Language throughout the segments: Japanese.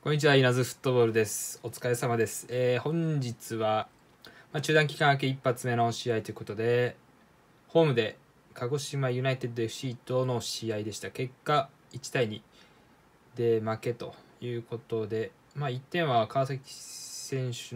こんにちは、稲津フットボールです。お疲れ様です。本日は、中断期間明け一発目の試合ということで、ホームで鹿児島ユナイテッド FC との試合でした。結果、1対2で負けということで、1点は川崎選手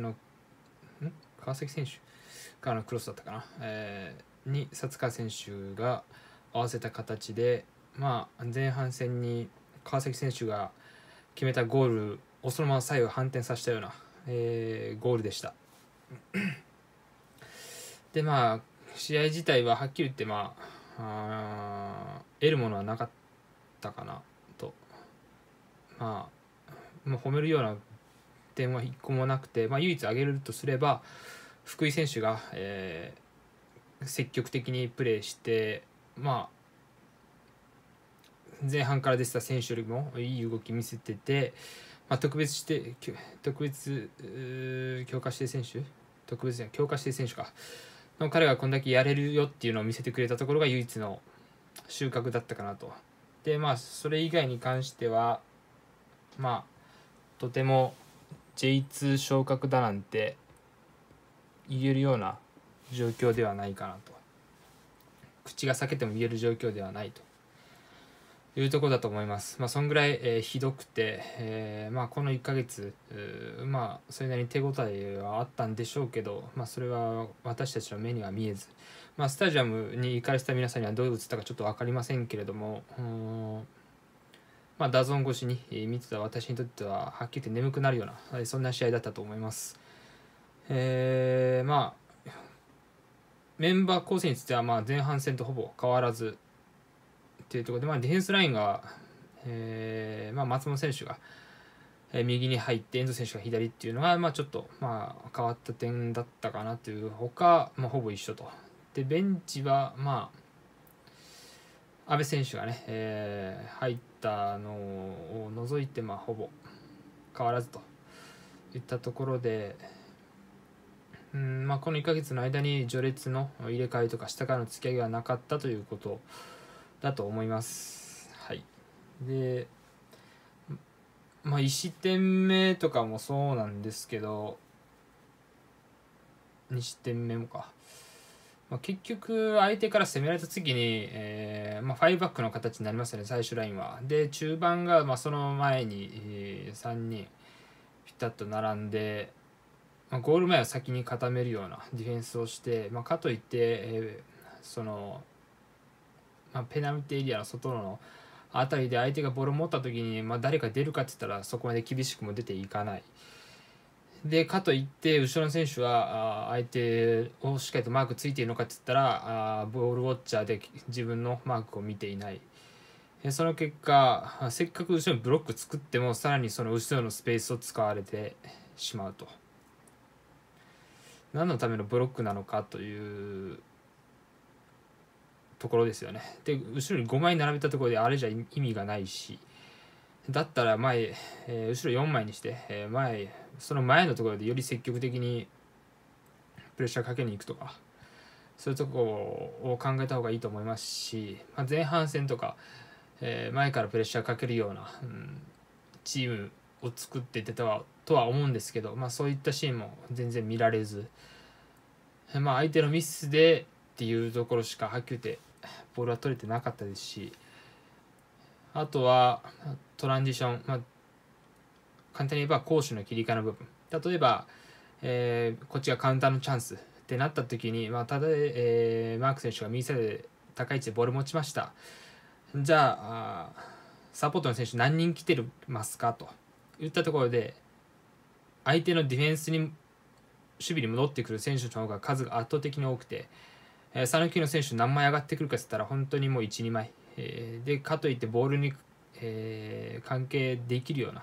からのクロスだったかな、に薩川選手が合わせた形で、前半戦に川崎選手が決めたゴールをそのまま最後反転させたような、ゴールでした。で試合自体ははっきり言って得るものはなかったかなと、もう褒めるような点は一個もなくて、唯一挙げるとすれば福井選手が、積極的にプレーして、前半から出てた選手よりもいい動き見せてて、特別強化指定選手かの彼がこんだけやれるよっていうのを見せてくれたところが唯一の収穫だったかなと。でそれ以外に関してはとても J2 昇格だなんて言えるような状況ではないかなと、口が裂けても言える状況ではないというところだと思います。そんぐらい、ひどくて、この1ヶ月それなりに手応えはあったんでしょうけど、それは私たちの目には見えず、スタジアムに行かれてた皆さんにはどう映ったかちょっと分かりませんけれども、ダゾーン越しに見てた私にとってははっきり言って眠くなるようなそんな試合だったと思います。メンバー構成については前半戦とほぼ変わらずっていうところで、ディフェンスラインが、松本選手が右に入って遠藤選手が左っていうのがちょっと変わった点だったかなというほか、ほぼ一緒と。でベンチは阿部選手がね、入ったのを除いてほぼ変わらずといったところで、この1ヶ月の間に序列の入れ替えとか下からの突き上げがなかったということだと思います。はい。で1失点目とかもそうなんですけど、2失点目もか、結局相手から攻められた次に、5バックの形になりますよね、最終ラインは。で中盤がその前に、3人ピタッと並んで、ゴール前を先に固めるようなディフェンスをして、かといって、ペナルティーエリアの外のあたりで相手がボールを持った時に、誰か出るかって言ったらそこまで厳しくも出ていかない。でかといって後ろの選手は相手をしっかりとマークついているのかって言ったらボールウォッチャーで自分のマークを見ていない。その結果せっかく後ろにブロック作ってもさらにその後ろのスペースを使われてしまうと。何のためのブロックなのかというところですよね。で後ろに5枚並べたところであれじゃ意味がないし、だったら後ろ4枚にして、その前のところでより積極的にプレッシャーかけに行くとか、そういうところを考えた方がいいと思いますし、前半戦とか、前からプレッシャーかけるような、チームを作っていってたとは思うんですけど、そういったシーンも全然見られず、相手のミスでっていうところしかはっきり言ってボールは取れてなかったですし、あとはトランジション、簡単に言えば攻守の切り替えの部分、例えば、こっちがカウンターのチャンスってなった時に、マーク選手が右サイドで高い位置でボール持ちました。じゃあサポートの選手何人来てますかといったところで、相手のディフェンスに守備に戻ってくる選手の方が数が圧倒的に多くて、讃岐の選手何枚上がってくるかって言ったら本当にもう 1,2 枚、でかといってボールに、関係できるような、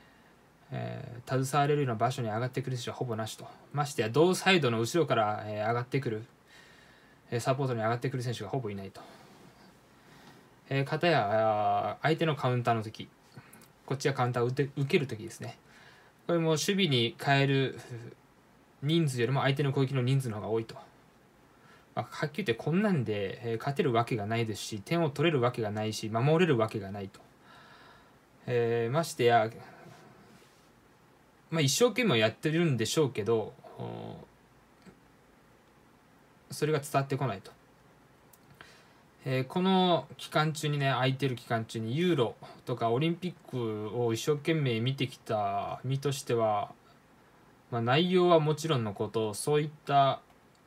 携われるような場所に上がってくる選手はほぼなしと。ましてや同サイドの後ろから、上がってくる、サポートに上がってくる選手がほぼいないと。かたや相手のカウンターの時、こっちがカウンターを受ける時ですね、これも守備に変える人数よりも相手の攻撃の人数の方が多いと。はっきり言ってこんなんで勝てるわけがないですし、点を取れるわけがないし、守れるわけがないと。ましてや一生懸命やってるんでしょうけど、それが伝わってこないと。この期間中にね、空いてる期間中にユーロとかオリンピックを一生懸命見てきた身としては、内容はもちろんのこと、そういった、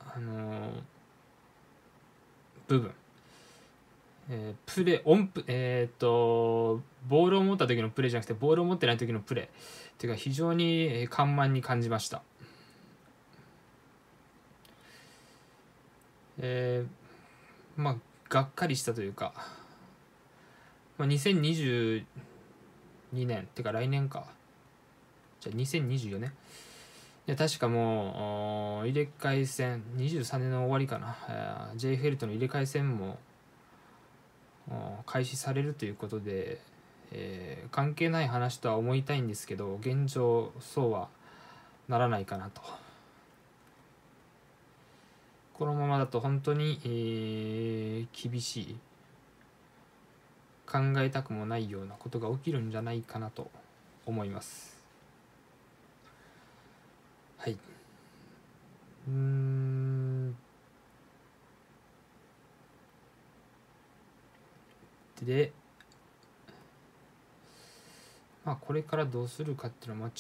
部分、プレオンプボールを持った時のプレーじゃなくてボールを持ってない時のプレーっていうか、非常に緩慢に感じました。がっかりしたというか、2022年ってか来年か、じゃあ2024年、確かもう入れ替え戦23年の終わりかな、JFL との入れ替え戦も開始されるということで、関係ない話とは思いたいんですけど、現状そうはならないかなと。このままだと本当に、厳しい、考えたくもないようなことが起きるんじゃないかなと思います。はい。で、これからどうするかっていうのは、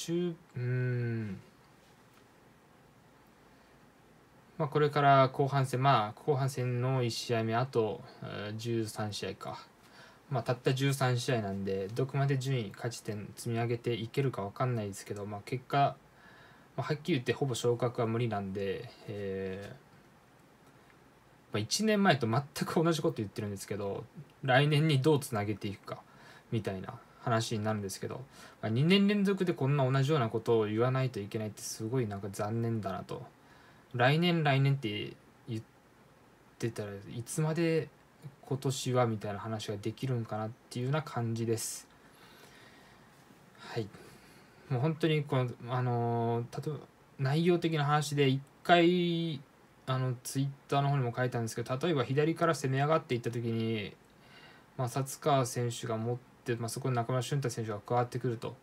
これから後半戦、後半戦の1試合目、あと13試合か。たった13試合なんで、どこまで順位、勝ち点積み上げていけるか分かんないですけど、結果、はっきり言ってほぼ昇格は無理なんで、1年前と全く同じこと言ってるんですけど、来年にどうつなげていくかみたいな話になるんですけど、2年連続でこんな同じようなことを言わないといけないってすごい残念だなと。来年って言ってたらいつまで今年はみたいな話ができるんかなっていうような感じです。はい。もう本当に例えば内容的な話で一回ツイッターの方にも書いたんですけど、例えば左から攻め上がっていった時に、薩川選手が持って、そこに中村俊太選手が加わってくると、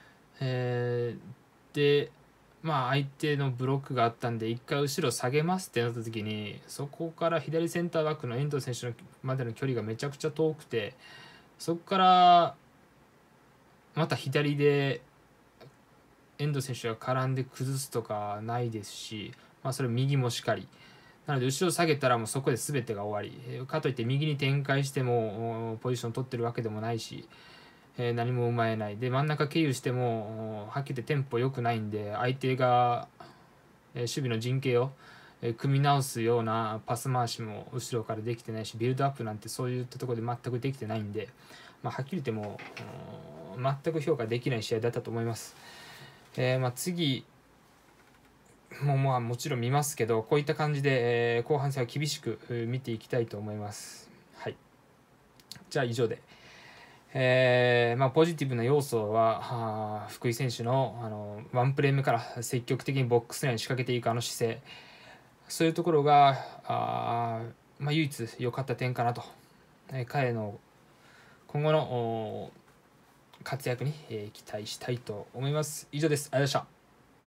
で相手のブロックがあったんで一回後ろ下げますってなった時に、そこから左センターバックの遠藤選手までの距離がめちゃくちゃ遠くて、そこからまた左で遠藤選手が絡んで崩すとかないですし、それ右もしかりなので、後ろ下げたらもうそこで全てが終わり、かといって右に展開してもポジション取ってるわけでもないし、何も生まれないで、真ん中経由してもはっきり言ってテンポ良くないんで、相手が守備の陣形を組み直すようなパス回しも後ろからできてないし、ビルドアップなんてそういったところで全くできてないんで、はっきり言っても全く評価できない試合だったと思います。次ももちろん見ますけど、こういった感じで、後半戦は厳しく見ていきたいと思います。はい。じゃあ以上で、ポジティブな要素は福井選手のワンプレー目から積極的にボックス内に仕掛けていく姿勢、そういうところが唯一良かった点かなと、彼の今後の活躍に期待したいと思います。以上です。ありがとうございました。